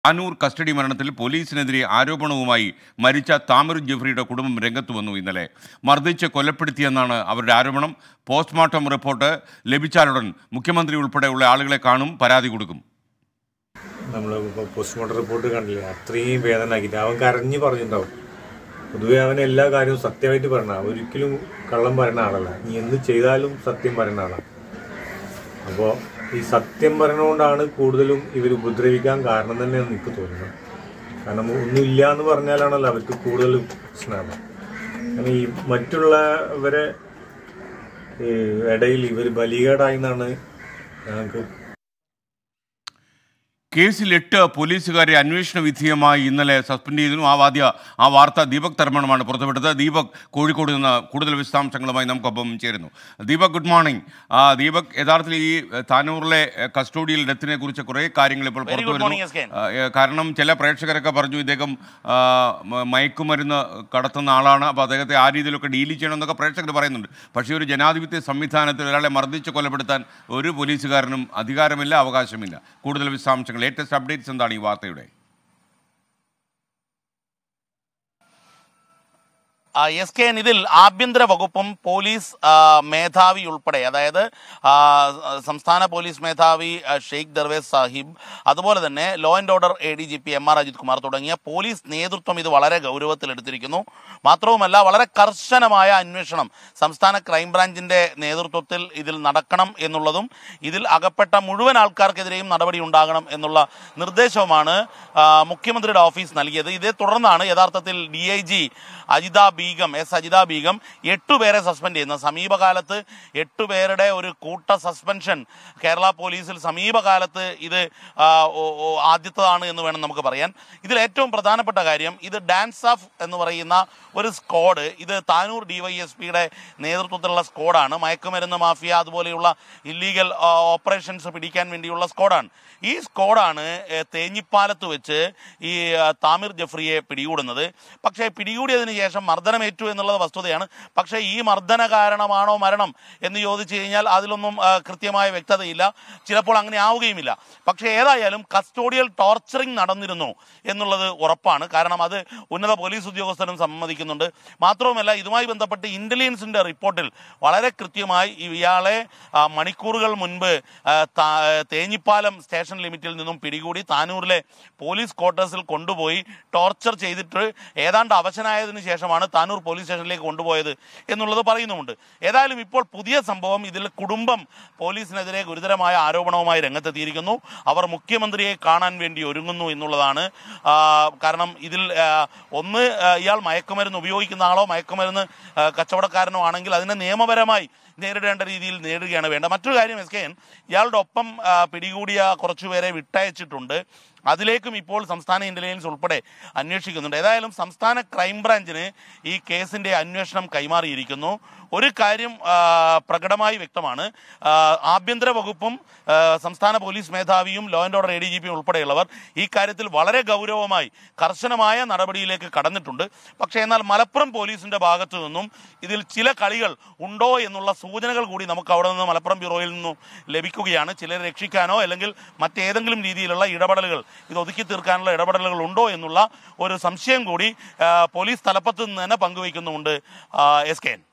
Tanur custody മരണത്തിൽ പോലീസിനെതിരെ ആരോപണവുമായി മരിച്ച താമിർ ജെഫ്രിയുടെ കുടുംബം രംഗത്ത് വന്നു. ഇന്നലെ മർദ്ദിച്ച് കൊലപ്പെടുത്തിയെന്നാണ് അവരുടെ ആരോപണം. പോസ്റ്റ്മോർട്ടം റിപ്പോർട്ട് ലഭിച്ചാലുടൻ മുഖ്യമന്ത്രി ഉൾപ്പെടെയുള്ള ആളുകളെ കാണും, പരാതി കൊടുക്കും. നമ്മൾ പോസ്റ്റ്മോർട്ടം റിപ്പോർട്ട് കണ്ടില്ലേ, അത്രയും വേദനയാക്കിയിട്ട് അവൻ കരഞ്ഞ് പറഞ്ഞിട്ടുണ്ടാവും. പൊതുവെ അവൻ എല്ലാ കാര്യവും സത്യമായിട്ട് പറഞ്ഞ, ഒരിക്കലും കള്ളം പറയുന്ന ആളല്ല. നീ എന്ത് ചെയ്താലും സത്യം പറയുന്ന ആളാണ്. അപ്പോൾ ഈ സത്യം പറഞ്ഞുകൊണ്ടാണ് കൂടുതലും ഇവർ ഉപദ്രവിക്കാൻ കാരണം തന്നെയാണ് എനിക്ക് തോന്നുന്നത്. കാരണം ഒന്നുമില്ല എന്ന് പറഞ്ഞാലാണല്ലോ അവർക്ക് കൂടുതൽ പ്രശ്നമാണ്. കാരണം ഈ മറ്റുള്ളവരെ ഇടയിൽ ഇവർ ബലികേടായി എന്നാണ് ഞങ്ങൾക്ക്. കേസിൽ 8 പോലീസുകാരെ അന്വേഷണ വിധേയമായി ഇന്നലെ സസ്പെൻഡ് ചെയ്തിരുന്നു. ആ വാർത്ത ദീപക് തർമ്മണമാണ് പുറത്തുവിട്ടത്. ദീപക് കോഴിക്കോട് നിന്ന് കൂടുതൽ വിശദാംശങ്ങളുമായി നമുക്കൊപ്പം ചേരുന്നു. Deepak, good morning. ദീപക്, യഥാർത്ഥത്തിൽ ഈ താനൂറിലെ കസ്റ്റോഡിയൽ ഡെത്തിനെ കുറിച്ച് കുറേ കാര്യങ്ങൾ ഇപ്പോൾ പുറത്തു വരുന്നു. കാരണം ചില പ്രേക്ഷകരൊക്കെ പറഞ്ഞു ഇദ്ദേഹം മയക്കുമരുന്ന് കടത്തുന്ന ആളാണ്, അപ്പോൾ അദ്ദേഹത്തെ ആ രീതിയിലൊക്കെ ഡീൽ ചെയ്യണമെന്നൊക്കെ പ്രേക്ഷകർ പറയുന്നുണ്ട്. പക്ഷേ ഒരു ജനാധിപത്യ സംവിധാനത്തിൽ ഒരാളെ മർദ്ദിച്ച് കൊലപ്പെടുത്താൻ ഒരു പോലീസുകാരനും അധികാരമില്ല, അവകാശമില്ല. കൂടുതൽ വിശദാംശങ്ങൾ, ലേറ്റസ്റ്റ് അപ്ഡേറ്റ്സ് എന്താണ് ഈ വാർത്തയുടെ? SKN ഇതിൽ ആഭ്യന്തര വകുപ്പും പോലീസ് മേധാവി ഉൾപ്പെടെ, അതായത് സംസ്ഥാന പോലീസ് മേധാവി ഷെയ്ഖ് ദർവേസ് സാഹിബ്, അതുപോലെ തന്നെ law and order ADGP MR Ajith Kumar തുടങ്ങിയ പോലീസ് നേതൃത്വം ഇത് വളരെ ഗൗരവത്തിലെടുത്തിരിക്കുന്നു. മാത്രവുമല്ല, വളരെ കർശനമായ അന്വേഷണം സംസ്ഥാന ക്രൈംബ്രാഞ്ചിന്റെ നേതൃത്വത്തിൽ ഇതിൽ നടക്കണം എന്നുള്ളതും ഇതിൽ അകപ്പെട്ട മുഴുവൻ ആൾക്കാർക്കെതിരെയും നടപടി ഉണ്ടാകണം എന്നുള്ള നിർദ്ദേശവുമാണ് മുഖ്യമന്ത്രിയുടെ ഓഫീസ് നൽകിയത്. ഇതേ തുടർന്നാണ് യഥാർത്ഥത്തിൽ DIG അജിത ബീഗം 8 പേരെ സസ്പെൻഡ് ചെയ്യുന്ന സമീപകാലത്ത് 8 പേരുടെ ഒരു കൂട്ട സസ്പെൻഷൻ കേരള പോലീസിൽ സമീപകാലത്ത് ഇത് ആദ്യത്തേതാണ് എന്ന് വേണം നമുക്ക് പറയാൻ. ഇതിൽ ഏറ്റവും പ്രധാനപ്പെട്ട കാര്യം, ഇത് ഡാൻസ് ഓഫ് എന്ന് പറയുന്ന ഒരു സ്ക്വാഡ്, ഇത് താനൂർ DYSPയുടെ നേതൃത്വത്തിലുള്ള സ്ക്വാഡാണ്. മയക്കുമരുന്ന് മാഫിയ അതുപോലെയുള്ള ഇല്ലീഗൽ ഓപ്പറേഷൻസ് പിടിക്കാൻ വേണ്ടിയുള്ള സ്ക്വാഡാണ്. ഈ സ്ക്വാഡാണ് തേഞ്ഞിപ്പാലത്ത് വെച്ച് ഈ താമിർ ജെഫ്രിയെ പിടികൂടുന്നത്. പക്ഷേ പിടികൂടിയതിന് ശേഷം മർദ്ദനമേറ്റു എന്നുള്ളത് വസ്തുതയാണ്. പക്ഷേ ഈ മർദ്ദന കാരണമാണോ മരണം എന്ന് ചോദിച്ചു കഴിഞ്ഞാൽ അതിലൊന്നും കൃത്യമായ വ്യക്തതയില്ല. ചിലപ്പോൾ അങ്ങനെ ആവുകയുമില്ല. പക്ഷേ ഏതായാലും കസ്റ്റോഡിയൽ ടോർച്ചറിങ് നടന്നിരുന്നു എന്നുള്ളത് ഉറപ്പാണ്. കാരണം അത് ഉന്നത പോലീസ് ഉദ്യോഗസ്ഥരും സമ്മതിക്കുന്നുണ്ട്. മാത്രവുമല്ല, ഇതുമായി ബന്ധപ്പെട്ട് ഇന്റലിജൻസിന്റെ റിപ്പോർട്ടിൽ വളരെ കൃത്യമായി ഇയാളെ മണിക്കൂറുകൾ മുൻപ് തേഞ്ഞിപ്പാലം സ്റ്റേഷൻ ലിമിറ്റിൽ നിന്നും പിടികൂടി താനൂരിലെ പോലീസ് ക്വാർട്ടേഴ്സിൽ കൊണ്ടുപോയി ടോർച്ചർ ചെയ്തിട്ട് ഏതാണ്ട് അവശനായതിനു ശേഷമാണ് താനൂർ പോലീസ് സ്റ്റേഷനിലേക്ക് കൊണ്ടുപോയത് എന്നുള്ളത് പറയുന്നുമുണ്ട്. ഏതായാലും ഇപ്പോൾ പുതിയ സംഭവം, ഇതിൽ കുടുംബം പോലീസിനെതിരെ ഗുരുതരമായ ആരോപണവുമായി രംഗത്തെത്തിയിരിക്കുന്നു. അവർ മുഖ്യമന്ത്രിയെ കാണാൻ വേണ്ടി ഒരുങ്ങുന്നു എന്നുള്ളതാണ്. കാരണം ഇതിൽ ഒന്ന്, ഇയാൾ മയക്കുമരുന്ന് ഉപയോഗിക്കുന്ന ആളോ മയക്കുമരുന്ന് കച്ചവടക്കാരനോ ആണെങ്കിൽ അതിനെ നിയമപരമായി നേരിടേണ്ട രീതിയിൽ നേടുകയാണ് വേണ്ട. മറ്റൊരു കാര്യം, SKN ഇയാളുടെ ഒപ്പം പിടികൂടിയ കുറച്ചുപേരെ വിട്ടയച്ചിട്ടുണ്ട്. അതിലേക്കും ഇപ്പോൾ സംസ്ഥാന ഇന്റലിജൻസ് ഉൾപ്പെടെ അന്വേഷിക്കുന്നുണ്ട്. ഏതായാലും സംസ്ഥാന ക്രൈംബ്രാഞ്ചിന് ഈ കേസിന്റെ അന്വേഷണം കൈമാറിയിരിക്കുന്നു. ഒരു കാര്യം പ്രകടമായി വ്യക്തമാണ്, ആഭ്യന്തര വകുപ്പും സംസ്ഥാന പോലീസ് മേധാവിയും ലോ ആൻഡ് ഓർഡർ ADGP ഉൾപ്പെടെയുള്ളവർ ഈ കാര്യത്തിൽ വളരെ ഗൗരവമായി കർശനമായ നടപടിയിലേക്ക് കടന്നിട്ടുണ്ട്. പക്ഷേ എന്നാൽ മലപ്പുറം പോലീസിന്റെ ഭാഗത്തു നിന്നും ഇതിൽ ചില കളികൾ ഉണ്ടോ എന്നുള്ള സൂചനകൾ കൂടി നമുക്ക് അവിടെ നിന്ന് മലപ്പുറം ബ്യൂറോയിൽ നിന്നും ലഭിക്കുകയാണ്. ചിലരെ രക്ഷിക്കാനോ അല്ലെങ്കിൽ മറ്റേതെങ്കിലും രീതിയിലുള്ള ഇടപെടലുകൾ, ഇത് ഒതുക്കി തീർക്കാനുള്ള ഇടപെടലുകൾ ഉണ്ടോ എന്നുള്ള ഒരു സംശയം കൂടി പോലീസ് തലപ്പത്ത് നിന്ന് തന്നെ പങ്കുവയ്ക്കുന്നുണ്ട് SKN.